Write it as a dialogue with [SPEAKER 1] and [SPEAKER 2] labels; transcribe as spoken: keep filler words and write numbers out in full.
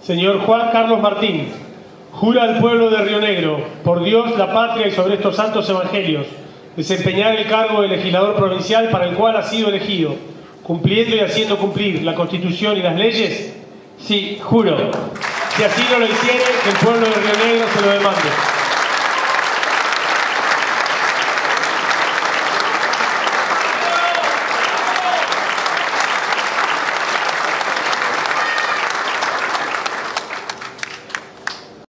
[SPEAKER 1] Señor Juan Carlos Martín, jura al pueblo de Río Negro, por Dios, la patria y sobre estos santos evangelios, desempeñar el cargo de legislador provincial para el cual ha sido elegido, cumpliendo y haciendo cumplir la Constitución y las leyes.
[SPEAKER 2] Sí, juro.
[SPEAKER 1] Si así no lo hiciere, que el pueblo de Río Negro se lo demande.